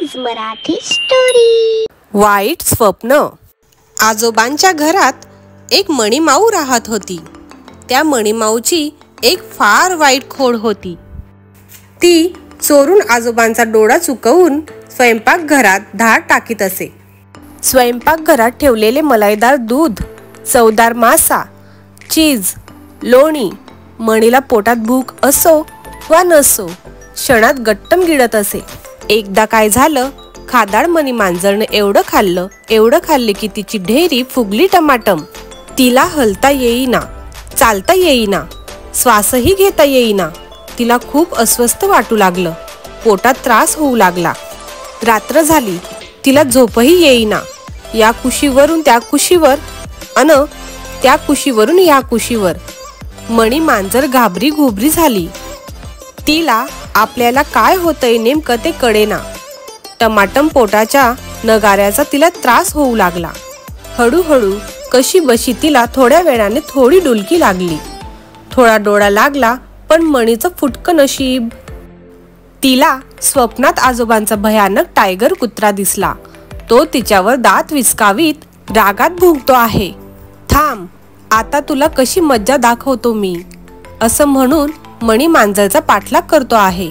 Kids Marathi story. वाईट स्वप्न। आजोबांच्या घरात एक मणिमाऊ राहत होती। त्या मणिमाऊची एक फार वाईट खोड होती। ती चोरून आजोबांचा डोळा चुकवून स्वयंपाकघरात धार टाकीत असे। स्वयंपाकघरात ठेवलेले मलाईदार दूध, चवदार मासा, चीज, लोणी मणीला पोटात भूक असो वा नसो क्षणात गट्टम गिळत असे। एकदा काय झालं, खादाड मणी मांजरने एवढं खाल्लं की तिची ढेरी फुगली टमाटम। तिला हलता येईना, चालता येईना, श्वासही घेता येईना। तिला खूप अस्वस्थ वाटू लागलं, पोटात त्रास होऊ लागला। रात्र झाली, तिला झोपही येईना। या कुशीवरून त्या कुशीवर अन त्या कुशीवरून या कुशीवर मणी मांजर घाबरी घुबरी झाली। तिला आपल्याला काय होतंय नेमकं ते कळेना। टमाटम पोटाच्या नगाऱ्याचा तिला त्रास होऊ लागला। हळूहळू कशी बशी तिला थोड्या वेळाने थोडी डुलकी लागली। थोडा डोळा लागला, पण मणीचं फुटकं नशीब। तिला स्वप्नात आजोबांचा भयानक टायगर कुत्रा दिसला। तो तिच्यावर दात विस्कावीत रागात भुंकतो आहे। थांब, आता तुला कशी मज्जा दाखवतो मी, असं म्हणून मणी मांजरचा पाठलाग करतो आहे।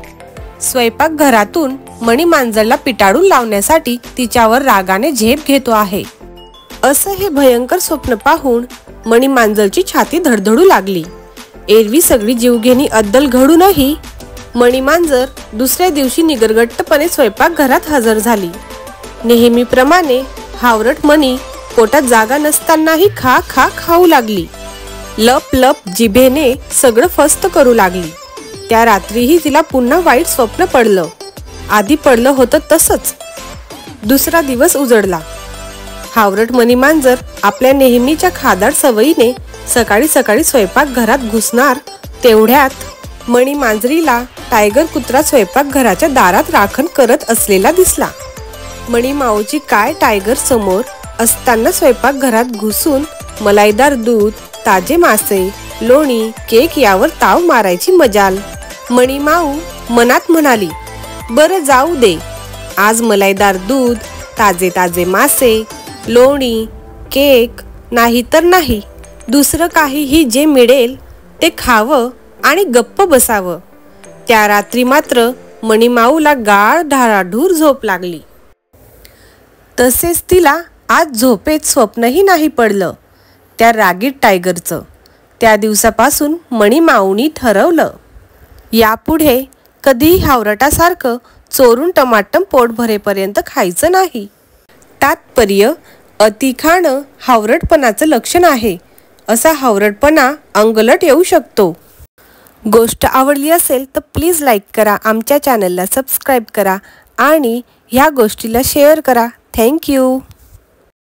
स्वयंपाकघरातून मणी मांजरला पिटाळून लावण्यासाठी तिच्यावर रागाने झेप घेतो आहे। असं हे भयंकर स्वप्न पाहून मणी मांजरची छाती धडधडू लागली। एरवी सगळी जीवघेणी अद्दल घडूनही मणी मांजर दुसऱ्या दिवशी निगरगट्टपणे स्वयंपाकघरात हजर झाली। नेहमीप्रमाणे हावरट मणी पोटात जागा नसतानाही खा खा खाऊ लागली। लप लप जिभेने सगळं फस्त करू लागली। त्या रात्रीही तिला पुन्हा वाईट स्वप्न पडलं। आधी पडलं होतं तसंच। दुसरा दिवस उजडला। हावरट मणी मांजर आपल्या नेहमीच्या खादाड सवयीने सकाळी सकाळी स्वयंपाकघरात घुसणार, तेवढ्यात मणी मांजरीला टायगर कुत्रा स्वयंपाकघराच्या दारात राखण करत असलेला दिसला। मणिमाऊची काय टायगर समोर असताना स्वयंपाकघरात घुसून मलाईदार दूध, ताजे मासे, लोणी, केक यावर ताव मारायची मजाल। मणिमाऊ मनात म्हणाली, बरं जाऊ दे, आज मलाईदार दूध, ताजे ताजे मासे, लोणी, केक नाही तर नाही, दुसरं काहीही जे मिळेल ते खावं आणि गप्प बसावं। त्या रात्री मात्र मणिमाऊला गाढ ढाळाढूर झोप लागली। तसेच तिला आज झोपेत स्वप्नही नाही पडलं त्या रागीट टायगरचं। त्या दिवसापासून मणिमाऊनी ठरवलं, यापुढे कधीही हावरटासारखं चोरून टमाटम पोट भरेपर्यंत खायचं नाही। तात्पर्य, अति खाणं हावरटपणाचं लक्षण आहे। असा हावरटपणा अंगलट येऊ शकतो। गोष्ट आवडली असेल तर प्लीज लाईक करा, आमच्या चॅनलला सबस्क्राईब करा आणि ह्या गोष्टीला शेअर करा। थँक्यू।